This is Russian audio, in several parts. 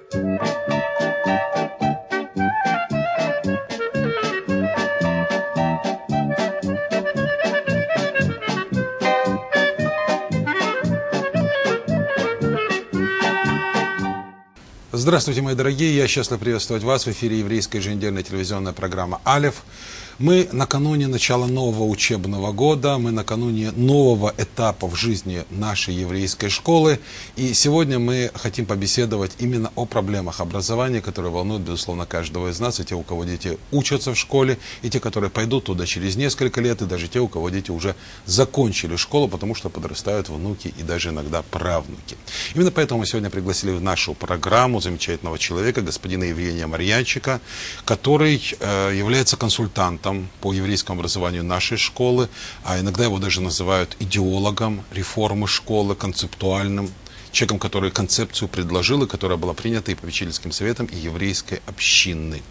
Здравствуйте, мои дорогие! Я счастлив приветствовать вас в эфире еврейской еженедельной телевизионной программы «Алеф». Мы накануне начала нового учебного года, мы накануне нового этапа в жизни нашей еврейской школы. И сегодня мы хотим побеседовать именно о проблемах образования, которые волнуют, безусловно, каждого из нас. И те, у кого дети учатся в школе, и те, которые пойдут туда через несколько лет, и даже те, у кого дети уже закончили школу, потому что подрастают внуки и даже иногда правнуки. Именно поэтому мы сегодня пригласили в нашу программу замечательного человека, господина Евгения Марьянчика, который является консультантом по еврейскому образованию нашей школы, а иногда его даже называют идеологом реформы школы, концептуальным человеком, который концепцию предложил, и которая была принята и попечительским советом, и еврейской общиной.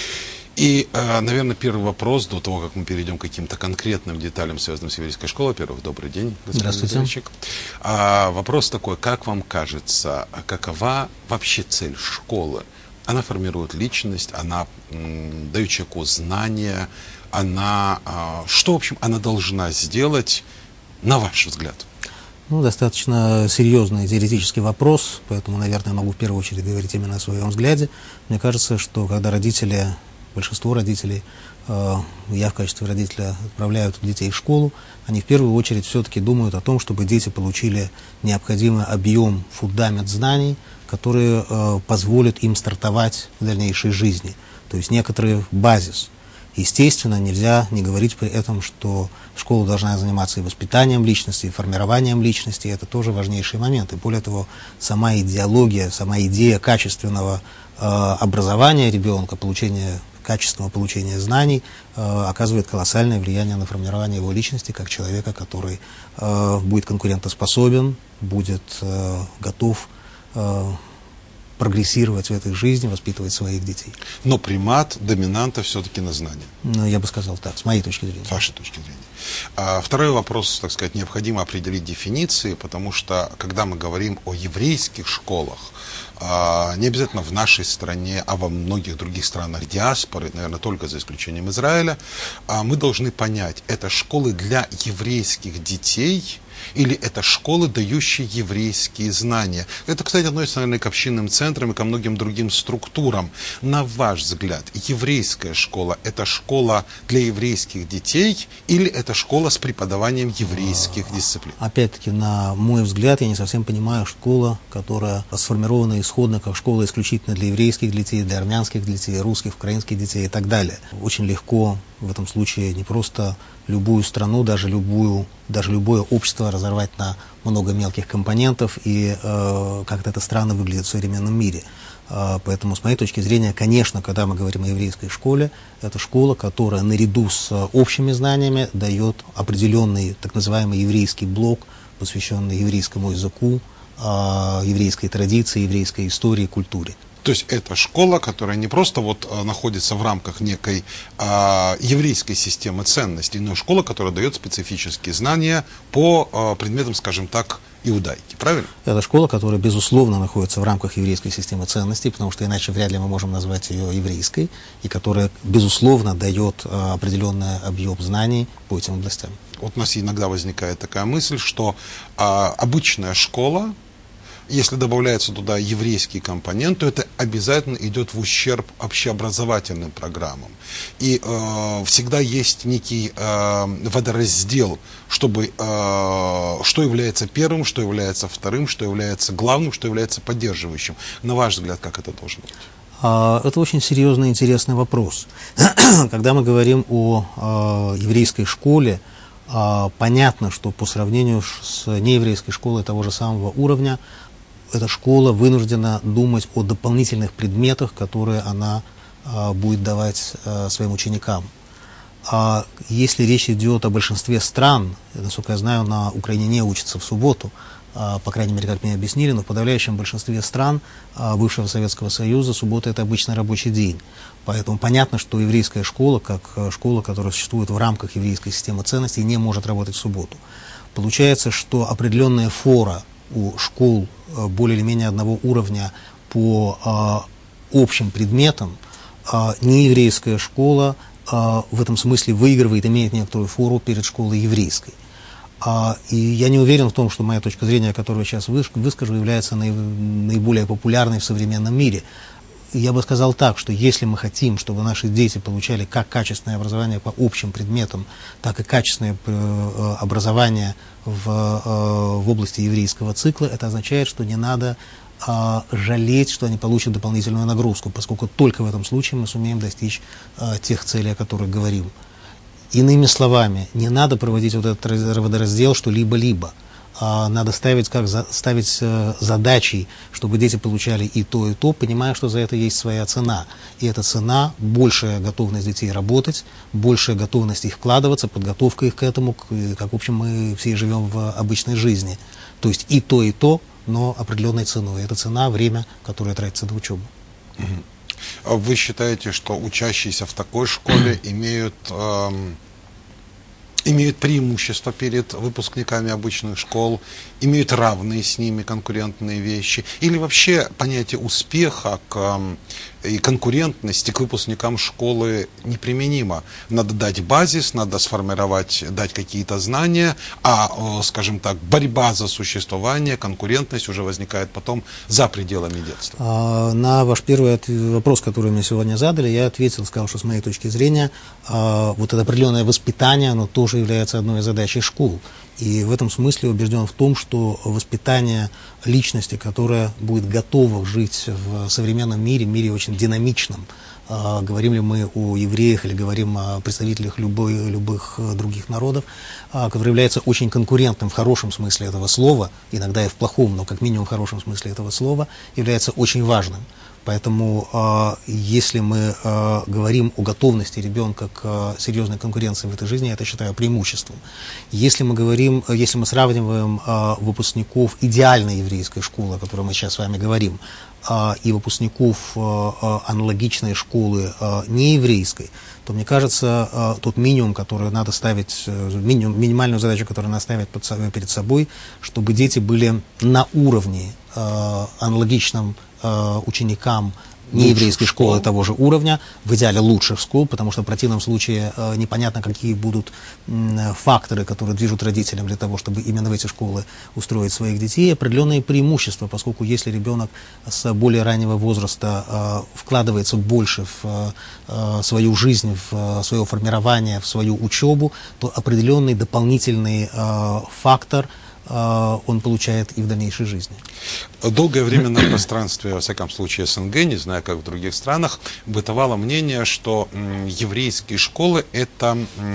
И, наверное, первый вопрос, до того, как мы перейдем к каким-то конкретным деталям, связанным с еврейской школой. Во-первых, добрый день, господин Марьянчик. Вопрос такой, как вам кажется, какова вообще цель школы? Она формирует личность, она дает человеку знания, что, в общем, она должна сделать, на ваш взгляд? Ну, достаточно серьезный теоретический вопрос, поэтому, наверное, я могу в первую очередь говорить именно о своем взгляде. Мне кажется, что когда родители, большинство родителей, я в качестве родителя, отправляют детей в школу, они в первую очередь все-таки думают о том, чтобы дети получили необходимый объем, фундамент знаний, которые позволят им стартовать в дальнейшей жизни. То есть некоторый базис. Естественно, нельзя не говорить при этом, что школа должна заниматься и воспитанием личности, и формированием личности. Это тоже важнейший момент. И более того, сама идеология, сама идея качественного образования ребенка, качественного получения знаний оказывает колоссальное влияние на формирование его личности как человека, который будет конкурентоспособен, будет готов прогрессировать в этой жизни, воспитывать своих детей. Но примат доминанта все-таки на знания. Ну, я бы сказал так, с моей точки зрения. С вашей точки зрения. Второй вопрос, так сказать, необходимо определить дефиниции, потому что, когда мы говорим о еврейских школах, не обязательно в нашей стране, а во многих других странах диаспоры, наверное, только за исключением Израиля, мы должны понять, это школы для еврейских детей или это школы, дающие еврейские знания. Это, кстати, относится, наверное, к общинным центрам и ко многим другим структурам. На ваш взгляд, еврейская школа – это школа для еврейских детей или это школа с преподаванием еврейских дисциплин? Опять-таки, на мой взгляд, я не совсем понимаю школа, которая сформирована исходно как школа исключительно для еврейских детей, для армянских детей, русских, украинских детей и так далее. Очень легко в этом случае не просто любую страну, даже любое общество разорвать на много мелких компонентов, и как-то это странно выглядит в современном мире. Поэтому, с моей точки зрения, конечно, когда мы говорим о еврейской школе, это школа, которая наряду с общими знаниями дает определенный так называемый еврейский блок, посвященный еврейскому языку, еврейской традиции, еврейской истории, культуре. То есть это школа, которая не просто находится в рамках некой еврейской системы ценностей, но школа, которая дает специфические знания по предметам, скажем так, иудаики. Правильно? Это школа, которая, безусловно, находится в рамках еврейской системы ценностей, потому что иначе вряд ли мы можем назвать ее еврейской, и которая, безусловно, дает определенный объем знаний по этим областям. Вот у нас иногда возникает такая мысль, что обычная школа, если добавляется туда еврейский компонент, то это обязательно идет в ущерб общеобразовательным программам. И всегда есть некий водораздел, чтобы что является первым, что является вторым, что является главным, что является поддерживающим. На ваш взгляд, как это должно быть? Это очень серьезный и интересный вопрос. Когда мы говорим о еврейской школе, понятно, что по сравнению с нееврейской школой того же самого уровня, эта школа вынуждена думать о дополнительных предметах, которые она будет давать своим ученикам. Если речь идет о большинстве стран, насколько я знаю, на Украине не учатся в субботу, по крайней мере, как мне объяснили, но в подавляющем большинстве стран бывшего Советского Союза суббота – это обычный рабочий день. Поэтому понятно, что еврейская школа, как школа, которая существует в рамках еврейской системы ценностей, не может работать в субботу. Получается, что определенная фора у школ более или менее одного уровня по общим предметам, нееврейская школа в этом смысле выигрывает, имеет некоторую фору перед школой еврейской. И я не уверен в том, что моя точка зрения, которую я сейчас выскажу, является наиболее популярной в современном мире. Я бы сказал так, что если мы хотим, чтобы наши дети получали как качественное образование по общим предметам, так и качественное образование в области еврейского цикла, это означает, что не надо жалеть, что они получат дополнительную нагрузку, поскольку только в этом случае мы сумеем достичь тех целей, о которых говорим. Иными словами, не надо проводить вот этот водораздел, что либо-либо. Надо ставить задачей, чтобы дети получали и то, понимая, что за это есть своя цена. И эта цена — большая готовность детей работать, большая готовность их вкладываться, подготовка их к этому, как, в общем, мы все живем в обычной жизни. То есть и то, но определенной ценой. Это цена — время, которое тратится на учебу. Вы считаете, что учащиеся в такой школе имеют преимущество перед выпускниками обычных школ, имеют равные с ними конкурентные вещи? Или вообще понятие успеха и конкурентности к выпускникам школы неприменимо? Надо дать базис, надо сформировать, дать какие-то знания, скажем так, борьба за существование, конкурентность уже возникает потом за пределами детства. На ваш первый вопрос, который мне сегодня задали, я ответил, сказал, что с моей точки зрения вот это определенное воспитание, оно тоже является одной из задач школ. И в этом смысле убежден в том, что воспитание личности, которая будет готова жить в современном мире очень динамичном, говорим ли мы о евреях или говорим о представителях любых других народов, который является очень конкурентным в хорошем смысле этого слова, иногда и в плохом, но как минимум в хорошем смысле этого слова, является очень важным. Поэтому, если мы говорим о готовности ребенка к серьезной конкуренции в этой жизни, я это считаю преимуществом. Если мы сравниваем выпускников идеальной еврейской школы, о которой мы сейчас с вами говорим, и выпускников аналогичной школы нееврейской, то, мне кажется, тот минимум, который надо ставить, минимальную задачу, которую надо ставить перед собой, чтобы дети были на уровне аналогичным ученикам нееврейской школы того же уровня, в идеале лучших школ, потому что в противном случае непонятно, какие будут факторы, которые движут родителям для того, чтобы именно в эти школы устроить своих детей, определенные преимущества, поскольку если ребенок с более раннего возраста вкладывается больше в свою жизнь, в свое формирование, в свою учебу, то определенный дополнительный фактор он получает и в дальнейшей жизни. Долгое время на пространстве, во всяком случае СНГ, не знаю, как в других странах, бытовало мнение, что еврейские школы — это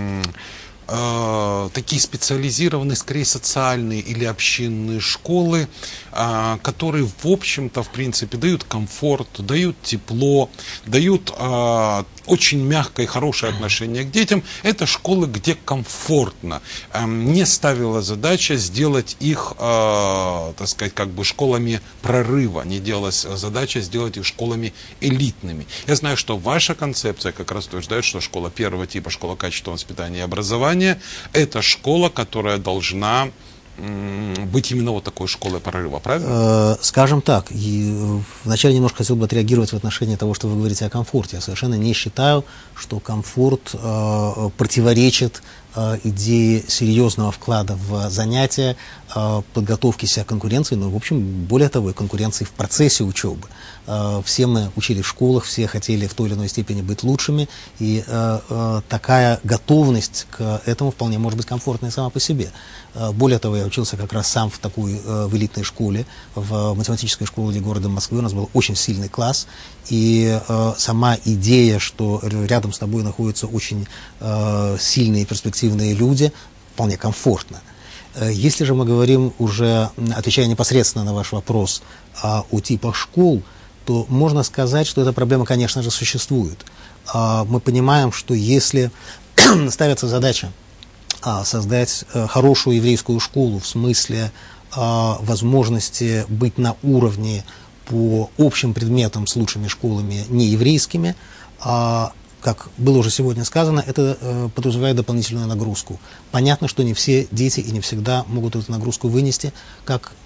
такие специализированные, скорее социальные или общинные школы, которые, в общем-то, в принципе, дают комфорт, дают тепло, дают очень мягкое и хорошее отношение к детям. Это школы, где комфортно. Не ставила задача сделать их, так сказать, как бы школами прорыва, не делалась задача сделать их школами элитными. Я знаю, что ваша концепция как раз утверждает, что школа первого типа, школа качественного воспитания и образования, это школа, которая должна быть именно вот такой школой прорыва, правильно? Скажем так, вначале немножко хотел бы отреагировать в отношении того, что вы говорите о комфорте. Я совершенно не считаю, что комфорт противоречит идее серьезного вклада в занятия, подготовки себя к конкуренции, но, в общем, более того, и конкуренции в процессе учебы. Все мы учились в школах, все хотели в той или иной степени быть лучшими, и такая готовность к этому вполне может быть комфортной сама по себе. Более того, я учился как раз сам в элитной школе, в математической школе города Москвы. У нас был очень сильный класс, и сама идея, что рядом с тобой находятся очень сильные и перспективные люди, вполне комфортно. Если же мы говорим уже, отвечая непосредственно на ваш вопрос о типах школ, то можно сказать, что эта проблема, конечно же, существует. Мы понимаем, что если ставится задача создать хорошую еврейскую школу в смысле возможности быть на уровне по общим предметам с лучшими школами нееврейскими, как было уже сегодня сказано, это подразумевает дополнительную нагрузку. Понятно, что не все дети и не всегда могут эту нагрузку вынести, как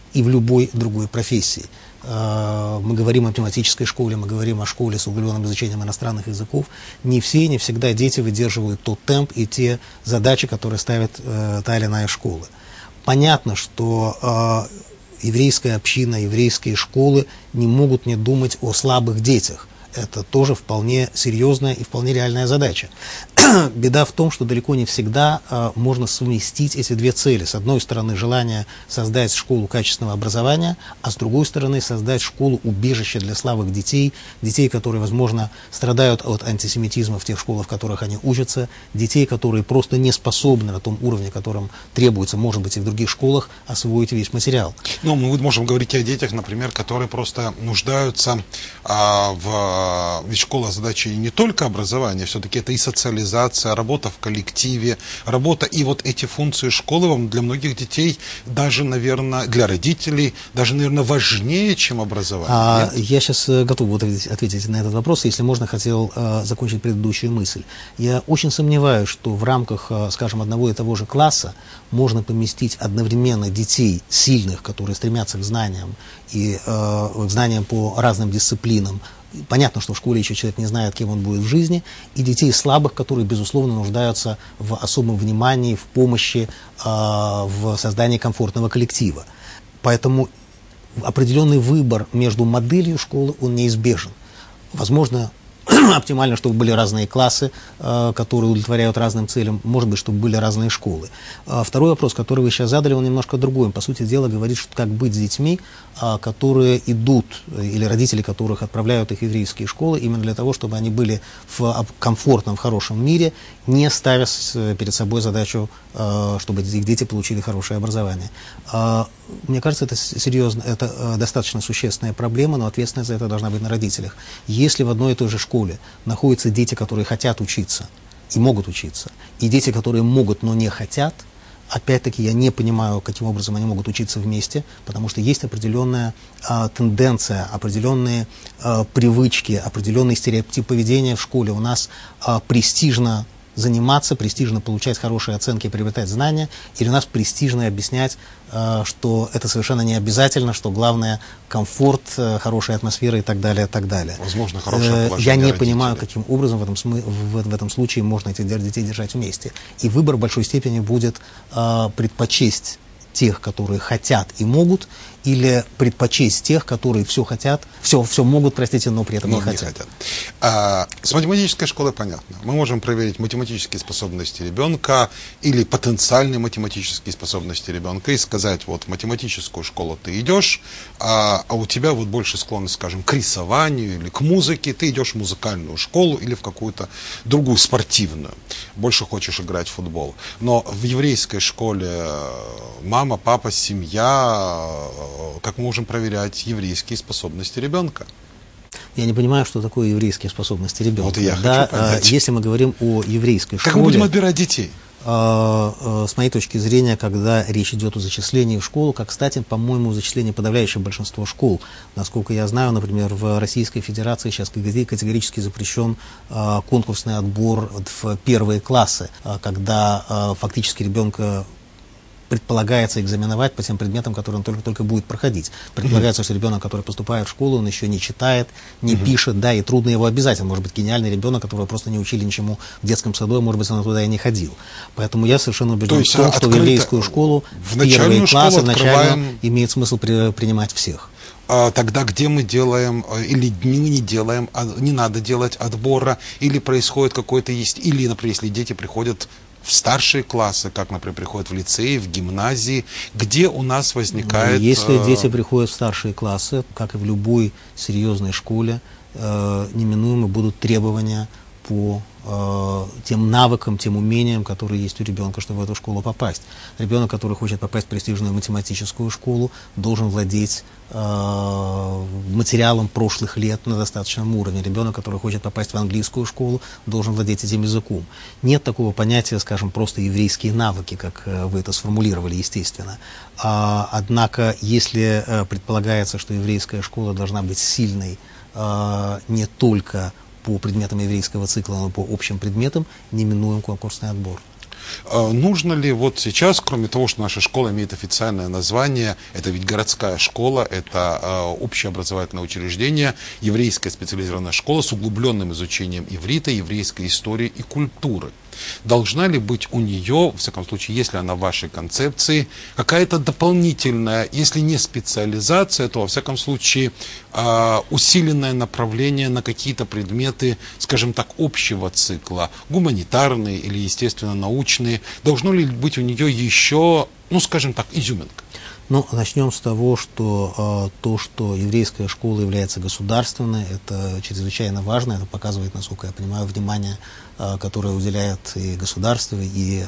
и в любой другой профессии. Мы говорим о математической школе, мы говорим о школе с углубленным изучением иностранных языков. Не все, не всегда дети выдерживают тот темп и те задачи, которые ставит та или иная школа. Понятно, что еврейская община, еврейские школы не могут не думать о слабых детях. Это тоже вполне серьезная и вполне реальная задача. Беда в том, что далеко не всегда можно совместить эти две цели. С одной стороны, желание создать школу качественного образования, а с другой стороны, создать школу-убежище для слабых детей, детей, которые, возможно, страдают от антисемитизма в тех школах, в которых они учатся, детей, которые просто не способны на том уровне, которым требуется, может быть, и в других школах, освоить весь материал. Ну, мы можем говорить о детях, например, которые просто нуждаются ведь школа задачи не только образования, все-таки это и социализация, работа в коллективе, работа, и вот эти функции школы для многих детей, даже, наверное, для родителей, даже, наверное, важнее, чем образование. Я сейчас готов ответить на этот вопрос, если можно, хотел закончить предыдущую мысль. Я очень сомневаюсь, что в рамках, скажем, одного и того же класса можно поместить одновременно детей сильных, которые стремятся к знаниям, и к знаниям по разным дисциплинам. Понятно, что в школе еще человек не знает, кем он будет в жизни, и детей слабых, которые, безусловно, нуждаются в особом внимании, в помощи, в создании комфортного коллектива. Поэтому определенный выбор между моделью школы, он неизбежен. Возможно, оптимально, чтобы были разные классы, которые удовлетворяют разным целям, может быть, чтобы были разные школы. Второй вопрос, который вы сейчас задали, он немножко другой. Он, по сути дела, говорит, что как быть с детьми, которые идут, или родители которых отправляют их в еврейские школы, именно для того, чтобы они были в комфортном, в хорошем мире, не ставя перед собой задачу, чтобы их дети получили хорошее образование. Мне кажется, это серьезно, это достаточно существенная проблема, но ответственность за это должна быть на родителях. Если в одной и той же школе находятся дети, которые хотят учиться и могут учиться, и дети, которые могут, но не хотят, опять-таки я не понимаю, каким образом они могут учиться вместе, потому что есть определенная тенденция, определенные привычки, определенный стереотип поведения в школе. У нас престижно заниматься, престижно получать хорошие оценки, приобретать знания, или у нас престижно объяснять, что это совершенно не обязательно, что главное комфорт, хорошая атмосфера и так далее, и так далее. Возможно, хорошее положение Я не родителей. понимаю, каким образом в этом случае можно этих детей держать вместе. И выбор в большой степени будет предпочесть тех, которые хотят и могут, или предпочесть тех, которые все хотят, все могут, простите, но при этом не хотят. С математической школой понятно. Мы можем проверить математические способности ребенка или потенциальные математические способности ребенка и сказать, вот в математическую школу ты идешь, а у тебя вот больше склонность, скажем, к рисованию или к музыке, ты идешь в музыкальную школу или в какую-то другую спортивную. Больше хочешь играть в футбол. Но в еврейской школе мама, папа, семья, как мы можем проверять еврейские способности ребенка? Я не понимаю, что такое еврейские способности ребенка. Вот и я хочу понять. Если мы говорим о еврейской школе... Как мы будем отбирать детей? С моей точки зрения, когда речь идет о зачислении в школу, как, кстати, по-моему, зачисление подавляющее большинство школ. Насколько я знаю, например, в Российской Федерации сейчас категорически запрещен конкурсный отбор в первые классы, когда фактически ребенка предполагается экзаменовать по тем предметам, которые он только будет проходить. Предполагается, что ребенок, который поступает в школу, он еще не читает, не пишет, да, и трудно его обязательно. Может быть, гениальный ребенок, которого просто не учили ничему в детском саду, а может быть, он туда и не ходил. Поэтому я совершенно убежден в том, что в еврейскую школу в первые классы, в начальную, имеет смысл принимать всех. Тогда где мы делаем, или мы не делаем, не надо делать отбора, или происходит какой-то или, например, если дети приходят в старшие классы, как, например, приходят в лицеи, в гимназии, где у нас возникает... Если дети приходят в старшие классы, как и в любой серьезной школе, неминуемо будут требования по тем навыкам, тем умениям, которые есть у ребенка, чтобы в эту школу попасть. Ребенок, который хочет попасть в престижную математическую школу, должен владеть материалом прошлых лет на достаточном уровне. Ребенок, который хочет попасть в английскую школу, должен владеть этим языком. Нет такого понятия, скажем, просто еврейские навыки, как вы это сформулировали, естественно. Однако, если предполагается, что еврейская школа должна быть сильной не только по предметам еврейского цикла, но по общим предметам, неминуем конкурсный отбор. Нужно ли вот сейчас, кроме того, что наша школа имеет официальное название, это ведь городская школа, это общеобразовательное учреждение, еврейская специализированная школа с углубленным изучением иврита, еврейской истории и культуры. Должна ли быть у нее, в всяком случае, если она в вашей концепции, какая-то дополнительная, если не специализация, то, во всяком случае, усиленное направление на какие-то предметы, скажем так, общего цикла, гуманитарные или, естественно, научные? Должно ли быть у нее еще, ну, скажем так, изюминка? Ну, начнем с того, что то, что еврейская школа является государственной, это чрезвычайно важно, это показывает, насколько я понимаю, внимание, которое уделяет и государство, и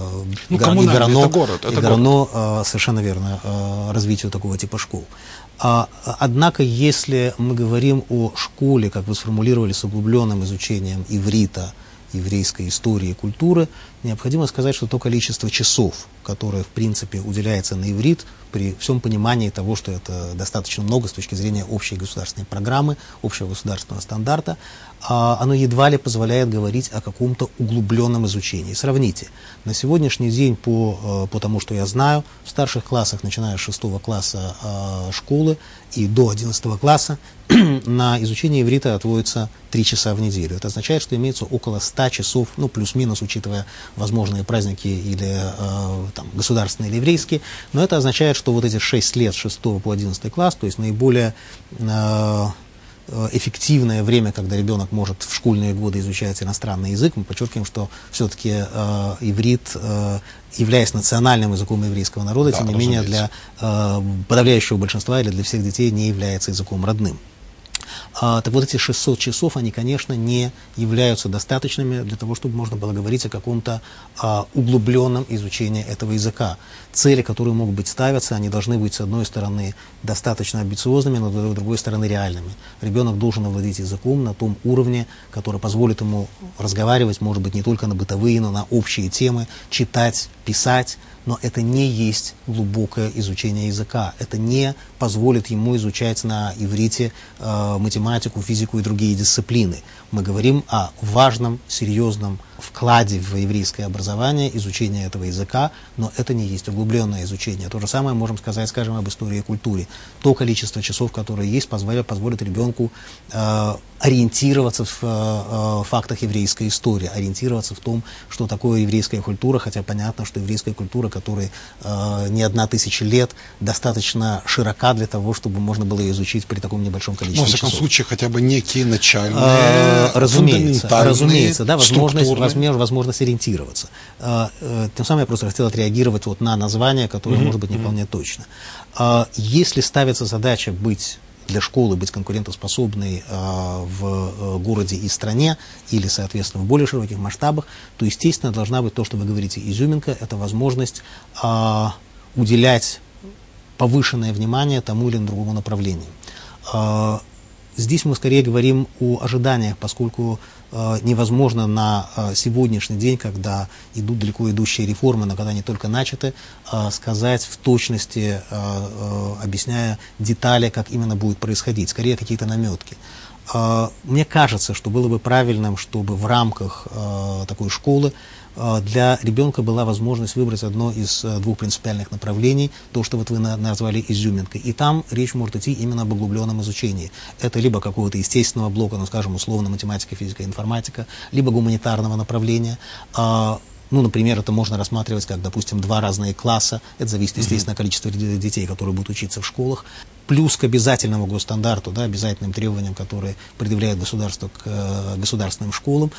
ГРАНО, совершенно верно, развитию такого типа школ. Однако, если мы говорим о школе, как вы сформулировали, с углубленным изучением иврита, еврейской истории и культуры, необходимо сказать, что то количество часов, которое, в принципе, уделяется на иврит, при всем понимании того, что это достаточно много с точки зрения общей государственной программы, общего государственного стандарта, оно едва ли позволяет говорить о каком-то углубленном изучении. Сравните. На сегодняшний день, по тому, что я знаю, в старших классах, начиная с 6 класса школы и до 11 класса, на изучение иврита отводится 3 часа в неделю. Это означает, что имеется около 100 часов, ну, плюс-минус, учитывая возможные праздники или государственные или еврейские, но это означает, что вот эти 6 лет, с 6 по 11 класс, то есть наиболее эффективное время, когда ребенок может в школьные годы изучать иностранный язык. Мы подчеркиваем, что все-таки иврит, являясь национальным языком еврейского народа, тем не менее для подавляющего большинства или для всех детей не является языком родным. Так вот, эти 600 часов, они, конечно, не являются достаточными для того, чтобы можно было говорить о каком-то углубленном изучении этого языка. Цели, которые могут быть ставятся, они должны быть, с одной стороны, достаточно амбициозными, но с другой стороны, реальными. Ребенок должен овладеть языком на том уровне, который позволит ему разговаривать, может быть, не только на бытовые, но на общие темы, читать, писать. Но это не есть глубокое изучение языка. Это не позволит ему изучать на иврите математику, физику и другие дисциплины. Мы говорим о важном, серьезном вкладе в еврейское образование, изучение этого языка, но это не есть углубленное изучение. То же самое можем сказать, скажем, об истории и культуре. То количество часов, которое есть, позволит ребенку ориентироваться в фактах еврейской истории, ориентироваться в том, что такое еврейская культура, хотя понятно, что еврейская культура, которой не 1000 лет, достаточно широка для того, чтобы можно было ее изучить при таком небольшом количестве часов. В всяком случае, хотя бы некие начальные, разумеется, да, возможность ориентироваться. Тем самым я просто хотел отреагировать вот на название, которое может быть не вполне точно. Если ставится задача для школы быть конкурентоспособной в городе и стране, или, соответственно, в более широких масштабах, то, естественно, должна быть то, что вы говорите, изюминка, это возможность уделять повышенное внимание тому или другому направлению. Здесь мы скорее говорим о ожиданиях, поскольку невозможно на сегодняшний день, когда идут далеко идущие реформы, но когда они только начаты, сказать в точности, объясняя детали, как именно будет происходить, скорее какие-то наметки. Мне кажется, что было бы правильным, чтобы в рамках такой школы для ребенка была возможность выбрать одно из 2 принципиальных направлений, то, что вот вы назвали изюминкой. И там речь может идти именно об углубленном изучении. Это либо какого-то естественного блока, ну, скажем, условно, математика, физика, информатика, либо гуманитарного направления. Ну, например, это можно рассматривать как, допустим, 2 разные класса. Это зависит, естественно, от количества детей, которые будут учиться в школах. Плюс к обязательному госстандарту, да, обязательным требованиям, которые предъявляет государство к государственным школам,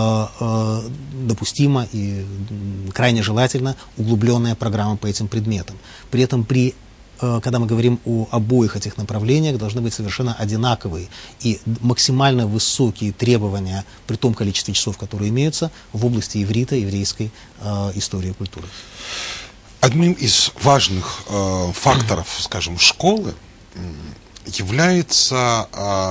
допустимо и крайне желательно углубленная программа по этим предметам. При этом когда мы говорим о обоих этих направлениях, должны быть совершенно одинаковые и максимально высокие требования при том количестве часов, которые имеются в области иврита, еврейской истории и культуры. Одним из важных факторов, скажем, школы является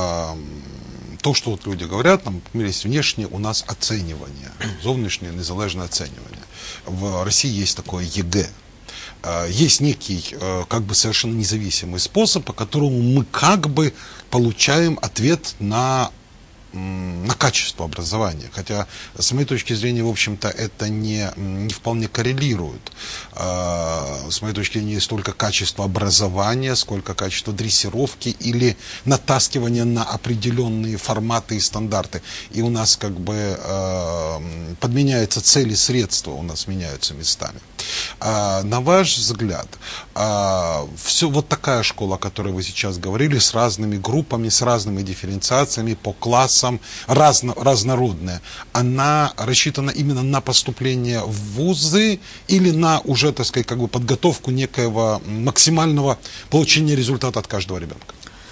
то, что вот люди говорят, там, например, есть внешнее у нас оценивание, зовнішнє незалежне оценивание. В России есть такое ЕГЭ. Есть некий, как бы, совершенно независимый способ, по которому мы как бы получаем ответ на на качество образования. Хотя, с моей точки зрения, в общем-то, это не вполне коррелирует. С моей точки зрения, не столько качество образования, сколько качество дрессировки или натаскивания на определенные форматы и стандарты. И у нас как бы подменяются цели, средства у нас меняются местами. На ваш взгляд, все вот такая школа, о которой вы сейчас говорили, с разными группами, с разными дифференциациями по классам, разнородная, она рассчитана именно на поступление в вузы или на уже, так сказать, как бы подготовку некоего максимального получения результата от каждого ребенка?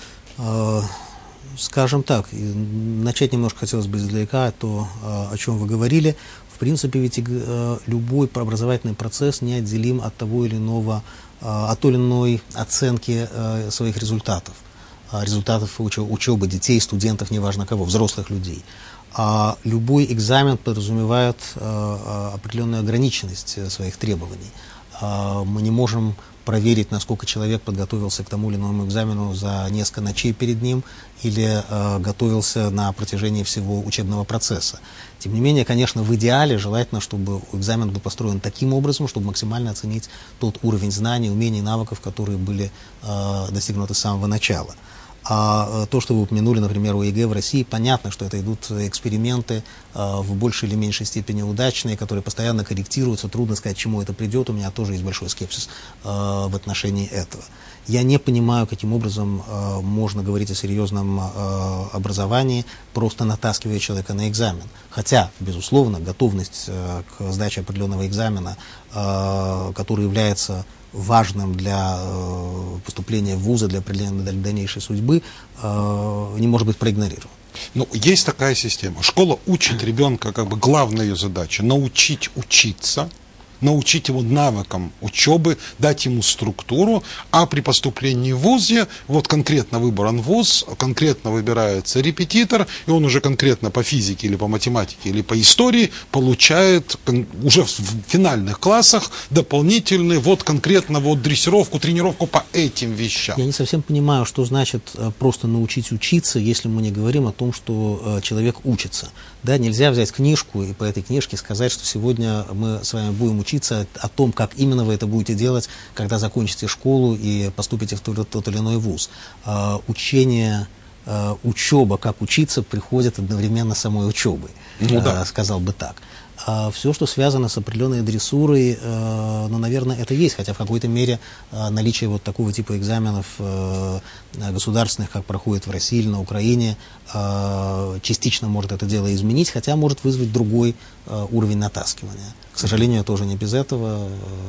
Скажем так, начать немножко хотелось бы издалека, то, о чем вы говорили. В принципе, ведь любой образовательный процесс неотделим от того или иного, от той или иной оценки своих результатов учебы детей, студентов, неважно кого, взрослых людей. Любой экзамен подразумевает определенную ограниченность своих требований. Мы не можем проверить, насколько человек подготовился к тому или иному экзамену за несколько ночей перед ним или готовился на протяжении всего учебного процесса. Тем не менее, конечно, в идеале желательно, чтобы экзамен был построен таким образом, чтобы максимально оценить тот уровень знаний, умений, навыков, которые были достигнуты с самого начала. А то, что вы упомянули, например, у ЕГЭ в России, понятно, что это идут эксперименты в большей или меньшей степени удачные, которые постоянно корректируются. Трудно сказать, к чему это придет. У меня тоже есть большой скепсис в отношении этого. Я не понимаю, каким образом можно говорить о серьезном образовании, просто натаскивая человека на экзамен. Хотя, безусловно, готовность к сдаче определенного экзамена, который является важным для поступления в вузы, для определения дальнейшей судьбы, не может быть проигнорирован. Ну, есть такая система. Школа учит ребенка, как бы главная ее задача — научить учиться, научить его навыкам учебы, дать ему структуру, а при поступлении в вузе, вот конкретно выбран вуз, конкретно выбирается репетитор, и он уже конкретно по физике или по математике или по истории получает уже в финальных классах дополнительный, вот конкретно вот дрессировку, тренировку по этим вещам. Я не совсем понимаю, что значит просто научить учиться, если мы не говорим о том, что человек учится. Да, нельзя взять книжку и по этой книжке сказать, что сегодня мы с вами будем учиться о том, как именно вы это будете делать, когда закончите школу и поступите в тот или иной вуз. Учеба, как учиться, приходит одновременно с самой учебой, сказал бы так. Все, что связано с определенной дрессурой, ну, наверное, это есть, хотя в какой-то мере наличие вот такого типа экзаменов государственных, как проходит в России или на Украине, частично может это дело изменить, хотя может вызвать другой уровень натаскивания. К сожалению, тоже не без этого.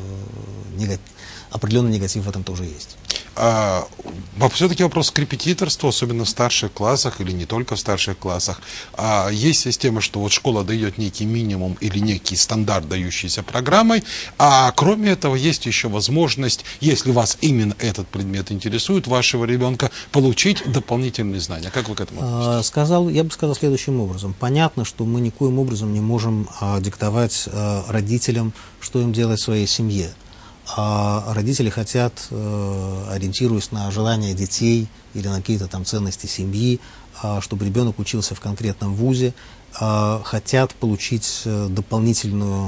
Определенный негатив в этом тоже есть. Все-таки вопрос к репетиторству, особенно в старших классах или не только в старших классах. Есть система, что вот школа дает некий минимум или некий стандарт, дающийся программой, а кроме этого есть еще возможность, если вас именно этот предмет интересует, вашего ребенка, получить дополнительные знания. Как вы к этому относитесь? Я бы сказал следующим образом. Понятно, что мы никоим образом не можем диктовать родителям, что им делать в своей семье. А родители хотят, ориентируясь на желания детей или на какие-то там ценности семьи, чтобы ребенок учился в конкретном вузе, хотят получить дополнительный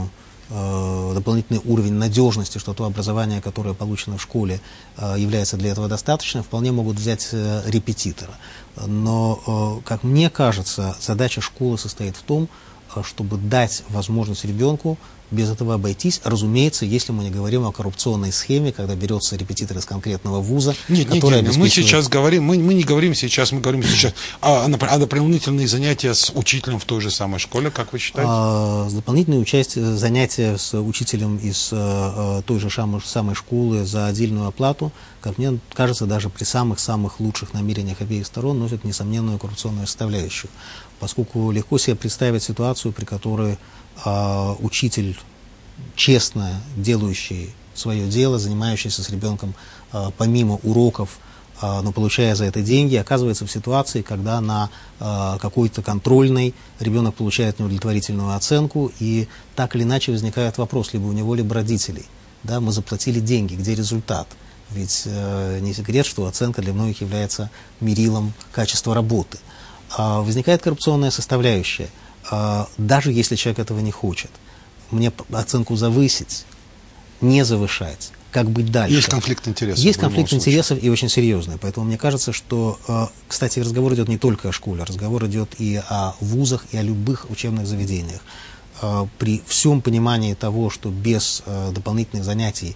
уровень надежности, что то образование, которое получено в школе, является для этого достаточным, вполне могут взять репетитора. Но, как мне кажется, задача школы состоит в том, чтобы дать возможность ребенку без этого обойтись. Разумеется, если мы не говорим о коррупционной схеме, когда берется репетитор из конкретного вуза, который обеспечивает... Мы сейчас говорим, мы не говорим сейчас, мы говорим сейчас о дополнительные занятия с учителем в той же самой школе, как вы считаете? Дополнительные занятия с учителем из той же самой школы за отдельную оплату, как мне кажется, даже при самых-самых лучших намерениях обеих сторон носят несомненную коррупционную составляющую. Поскольку легко себе представить ситуацию, при которой учитель, честно делающий свое дело, занимающийся с ребенком помимо уроков, но получая за это деньги, оказывается в ситуации, когда на какой-то контрольной ребенок получает неудовлетворительную оценку, и так или иначе возникает вопрос либо у него, либо родителей. Да, мы заплатили деньги, где результат? Ведь не секрет, что оценка для многих является мерилом качества работы. возникает коррупционная составляющая. Даже если человек этого не хочет, мне оценку завысить, не завышать, как быть дальше. Есть конфликт интересов. Есть конфликт интересов и очень серьезный. Поэтому мне кажется, что, кстати, разговор идет не только о школе, разговор идет и о вузах, и о любых учебных заведениях. При всем понимании того, что без дополнительных занятий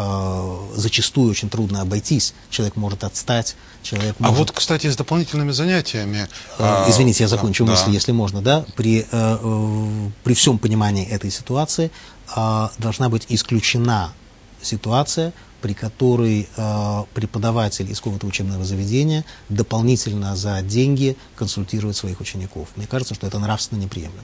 зачастую очень трудно обойтись, человек может отстать, человек может... А вот, кстати, с дополнительными занятиями... Извините, я закончу мысль, если можно, да? При всем понимании этой ситуации должна быть исключена ситуация, при которой преподаватель из какого-то учебного заведения дополнительно за деньги консультирует своих учеников. Мне кажется, что это нравственно неприемлемо.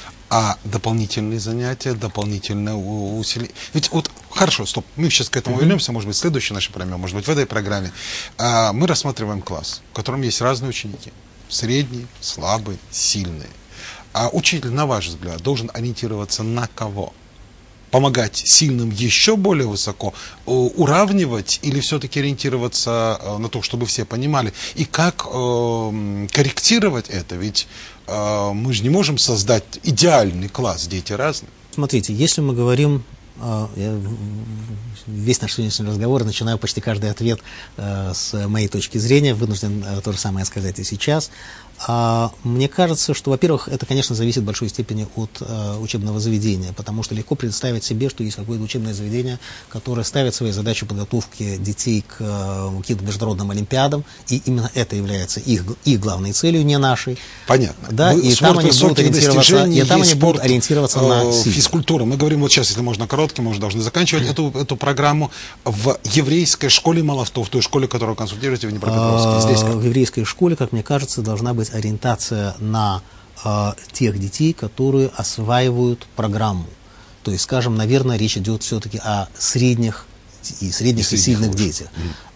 А дополнительные занятия, дополнительное усиление... Ведь вот, хорошо, стоп, мы сейчас к этому вернемся, может быть, в следующей нашей программе, может быть, в этой программе. Мы рассматриваем класс, в котором есть разные ученики. Средние, слабые, сильные. А учитель, на ваш взгляд, должен ориентироваться на кого? Помогать сильным еще более высоко, уравнивать или все-таки ориентироваться на то, чтобы все понимали? И как корректировать это? Ведь мы же не можем создать идеальный класс, дети разные. Смотрите, если мы говорим, я весь наш сегодняшний разговор начинаю почти каждый ответ с моей точки зрения, вынужден то же самое сказать и сейчас. Мне кажется, что, во-первых, это, конечно, зависит в большой степени от учебного заведения, потому что легко представить себе, что есть какое-то учебное заведение, которое ставит своей задачей подготовки детей к каким-то международным олимпиадам, и именно это является их главной целью, не нашей. Понятно. Да, и там они будут ориентироваться, на силу. Физкультура. Мы говорим вот сейчас, если можно коротким, мы уже должны заканчивать эту программу в еврейской школе Молотов, в той школе, которую консультируете в Днепропетровске. Здесь как? В еврейской школе, как мне кажется, должна быть ориентация на тех детей, которые осваивают программу. То есть, скажем, наверное, речь идет все-таки о средних и сильных детях.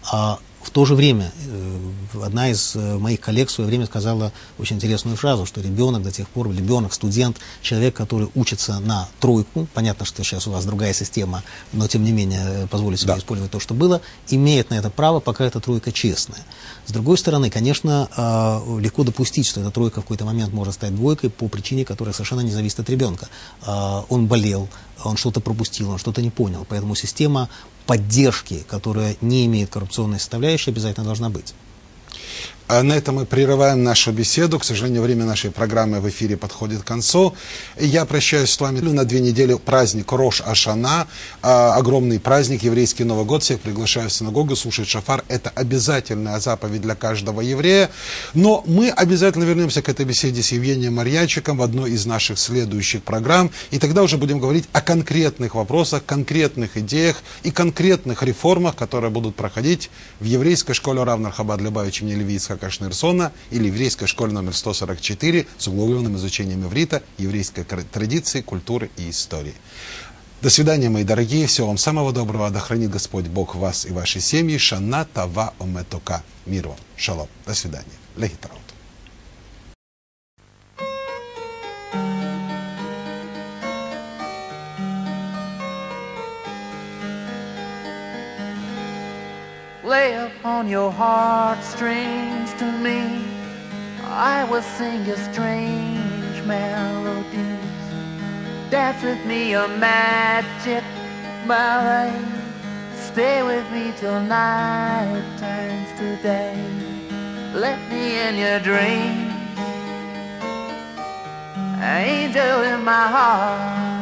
В то же время, одна из моих коллег в свое время сказала очень интересную фразу, что ребенок до тех пор, студент, человек, который учится на тройку, понятно, что сейчас у вас другая система, но тем не менее, позволю себе использовать то, что было, имеет на это право, пока эта тройка честная. С другой стороны, конечно, легко допустить, что эта тройка в какой-то момент может стать двойкой по причине, которая совершенно не зависит от ребенка. Он болел, он что-то пропустил, он что-то не понял, поэтому система поддержки, которая не имеет коррупционной составляющей, обязательно должна быть. На этом мы прерываем нашу беседу. К сожалению, время нашей программы в эфире подходит к концу. Я прощаюсь с вами на 2 недели. Праздник Рош Ашана, огромный праздник, еврейский Новый год. Всех приглашаю в синагогу слушать шафар. Это обязательная заповедь для каждого еврея. Но мы обязательно вернемся к этой беседе с Евгением Марьянчиком в одной из наших следующих программ. И тогда уже будем говорить о конкретных вопросах, конкретных идеях и конкретных реформах, которые будут проходить в еврейской школе Рав Нар-Хабад Любавича Мнелевицкого Кашнерсона или еврейской школе номер 144 с углубленным изучением иврита, еврейской традиции, культуры и истории. До свидания, мои дорогие. Всего вам самого доброго. Да хранит Господь Бог вас и ваши семьи. Шана Тава Ометока. Мир вам. Шалом. До свидания. Лехитраут. Lay upon your heartstrings to me, I will sing you strange melodies. Dance with me your magic ballet. Stay with me till night turns to day. Let me in your dreams, angel in my heart.